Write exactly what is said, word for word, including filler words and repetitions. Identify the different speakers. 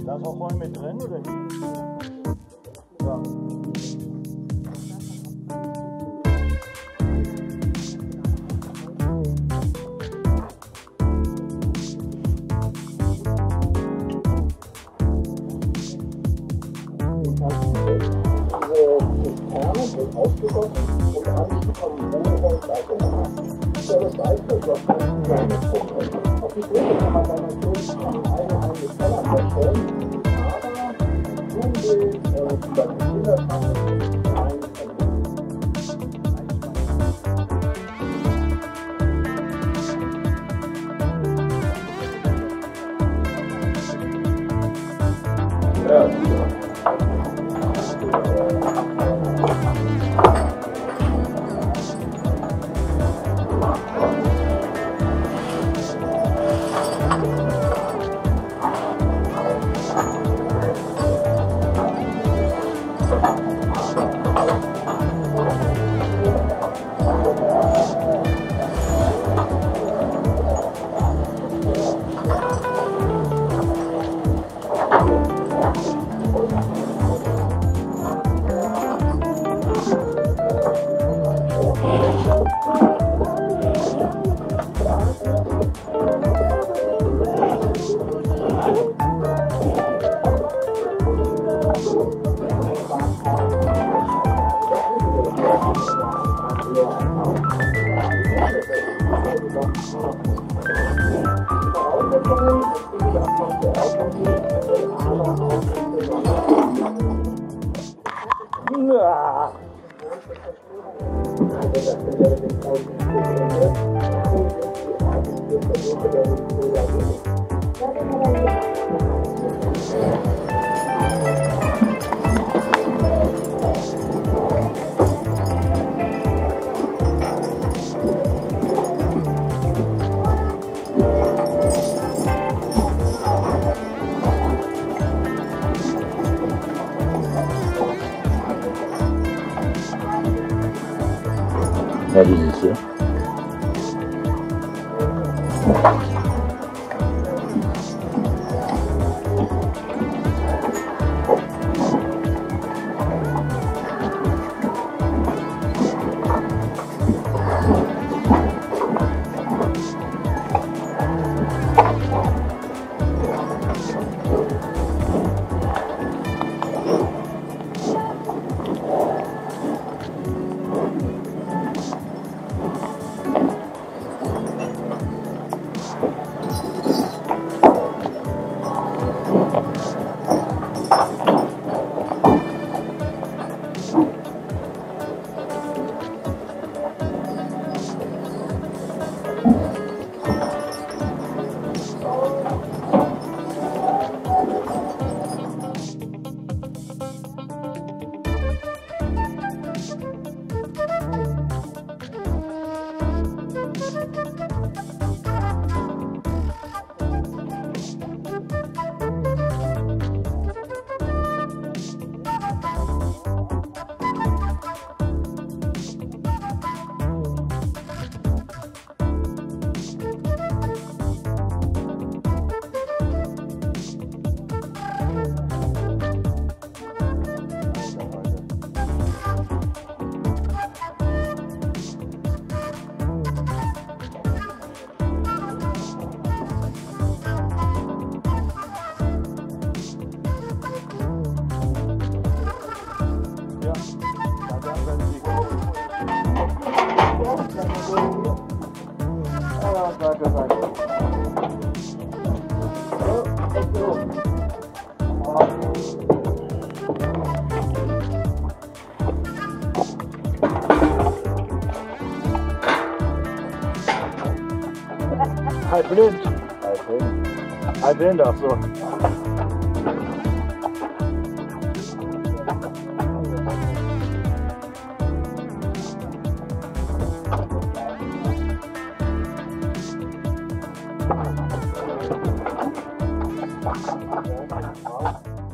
Speaker 1: Da ist auch Räume drin, oder wie? Ja.
Speaker 2: Wird ausgegossen und anschließend kommen Wohnungen und Leitungen. Für das weitere Block ist kleine Punkte. Auf die Größe kann man dann natürlich eine eigene Keller vorstellen, aber Blumenbild, über die Kinderschrank, ein
Speaker 1: Ja, wie siehst du? Halb blind. Halb blind. Halb blind, ach so.
Speaker 2: Thank you.